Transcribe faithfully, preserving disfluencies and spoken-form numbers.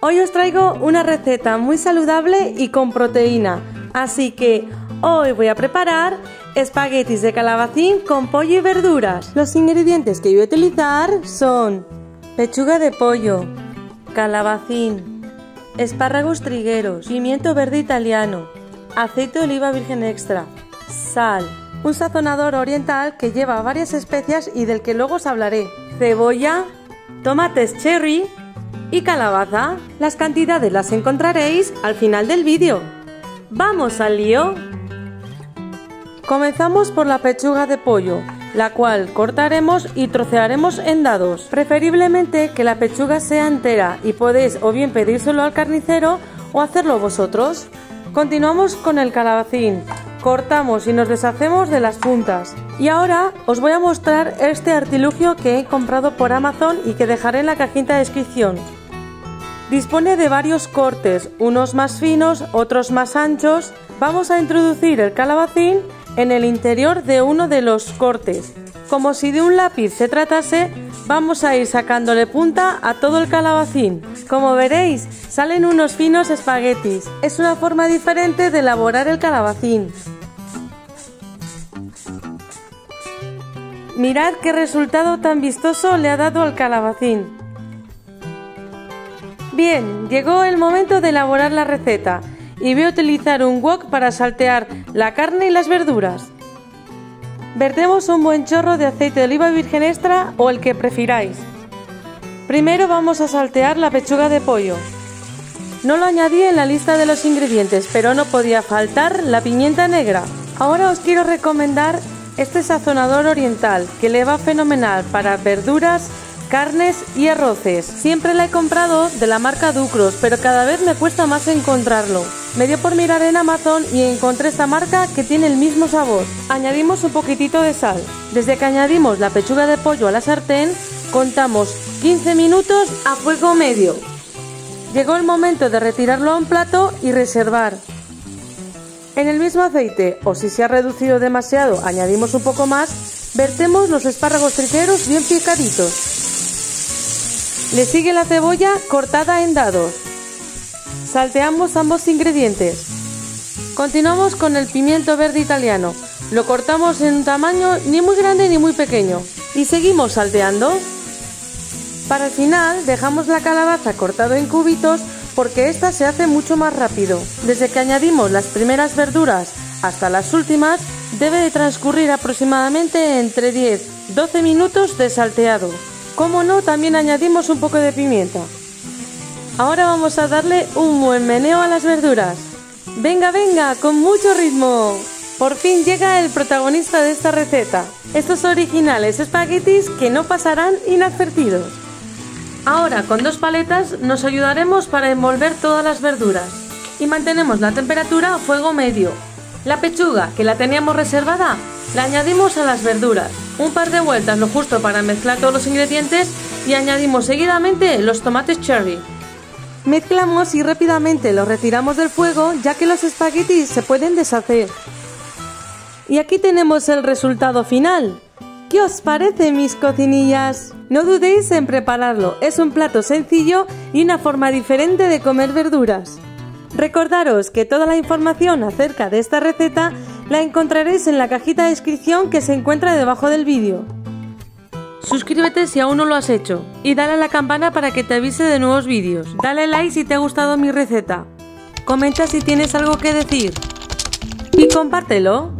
Hoy os traigo una receta muy saludable y con proteína, así que hoy voy a preparar espaguetis de calabacín con pollo y verduras. Los ingredientes que voy a utilizar son pechuga de pollo, calabacín, espárragos trigueros, pimiento verde italiano, aceite de oliva virgen extra, sal, un sazonador oriental que lleva varias especias y del que luego os hablaré, cebolla, tomates cherry y calabaza. Las cantidades las encontraréis al final del vídeo. ¡Vamos al lío! Comenzamos por la pechuga de pollo, la cual cortaremos y trocearemos en dados. Preferiblemente que la pechuga sea entera y podéis o bien pedírselo al carnicero o hacerlo vosotros. Continuamos con el calabacín. Cortamos y nos deshacemos de las puntas. Y ahora os voy a mostrar este artilugio que he comprado por Amazon y que dejaré en la cajita de descripción. Dispone de varios cortes, unos más finos, otros más anchos. Vamos a introducir el calabacín en el interior de uno de los cortes. Como si de un lápiz se tratase, vamos a ir sacándole punta a todo el calabacín. Como veréis, salen unos finos espaguetis. Es una forma diferente de elaborar el calabacín. Mirad qué resultado tan vistoso le ha dado al calabacín. Bien, llegó el momento de elaborar la receta y voy a utilizar un wok para saltear la carne y las verduras. Vertemos un buen chorro de aceite de oliva virgen extra o el que prefiráis. Primero vamos a saltear la pechuga de pollo. No lo añadí en la lista de los ingredientes, pero no podía faltar la pimienta negra. Ahora os quiero recomendar este sazonador oriental que le va fenomenal para verduras, carnes y arroces. Siempre la he comprado de la marca Ducros, pero cada vez me cuesta más encontrarlo. Me dio por mirar en Amazon y encontré esta marca que tiene el mismo sabor. Añadimos un poquitito de sal. Desde que añadimos la pechuga de pollo a la sartén, contamos quince minutos a fuego medio. Llegó el momento de retirarlo a un plato y reservar. En el mismo aceite, o si se ha reducido demasiado, añadimos un poco más, vertemos los espárragos trigueros bien picaditos. Le sigue la cebolla cortada en dados. Salteamos ambos ingredientes. Continuamos con el pimiento verde italiano. Lo cortamos en un tamaño ni muy grande ni muy pequeño. Y seguimos salteando. Para el final dejamos la calabaza cortada en cubitos porque esta se hace mucho más rápido. Desde que añadimos las primeras verduras hasta las últimas debe de transcurrir aproximadamente entre diez a doce minutos de salteado. Como no, también añadimos un poco de pimienta. Ahora vamos a darle un buen meneo a las verduras. ¡Venga, venga! ¡Con mucho ritmo! Por fin llega el protagonista de esta receta. Estos originales espaguetis que no pasarán inadvertidos. Ahora con dos paletas nos ayudaremos para envolver todas las verduras. Y mantenemos la temperatura a fuego medio. La pechuga, que la teníamos reservada, la añadimos a las verduras. Un par de vueltas lo justo para mezclar todos los ingredientes y añadimos seguidamente los tomates cherry. Mezclamos y rápidamente los retiramos del fuego ya que los espaguetis se pueden deshacer. Y aquí tenemos el resultado final. ¿Qué os parece, mis cocinillas? No dudéis en prepararlo, es un plato sencillo y una forma diferente de comer verduras. Recordaros que toda la información acerca de esta receta la encontraréis en la cajita de descripción que se encuentra debajo del vídeo. Suscríbete si aún no lo has hecho y dale a la campana para que te avise de nuevos vídeos. Dale like si te ha gustado mi receta. Comenta si tienes algo que decir y compártelo.